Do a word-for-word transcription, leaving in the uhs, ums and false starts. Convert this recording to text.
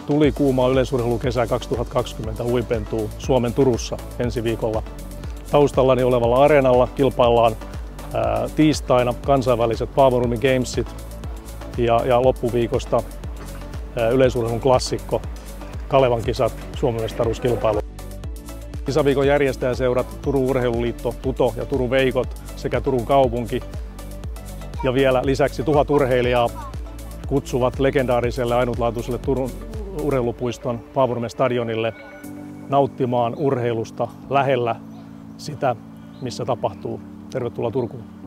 Tuli kuuma yleisurheilukesä kaksituhattakaksikymmentä huipentuu Suomen Turussa ensi viikolla. Taustallani olevalla areenalla kilpaillaan ää, tiistaina kansainväliset Paavo-Nurmi Gamesit ja, ja loppuviikosta ää, yleisurheilun klassikko Kalevan kisat Suomen mestaruuskilpailu. Kisaviikon järjestäjäseurat Turun Urheiluliitto, Tuto ja Turun Veikot sekä Turun kaupunki ja vielä lisäksi tuhat urheilijaa kutsuvat legendaariselle ainutlaatuiselle Turun urheilupuiston Paavo-Nurmen stadionille nauttimaan urheilusta lähellä sitä, missä tapahtuu. Tervetuloa Turkuun!